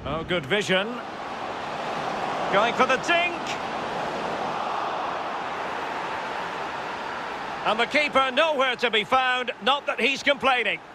Oh, good vision. Going for the dink. And the keeper nowhere to be found, not that he's complaining.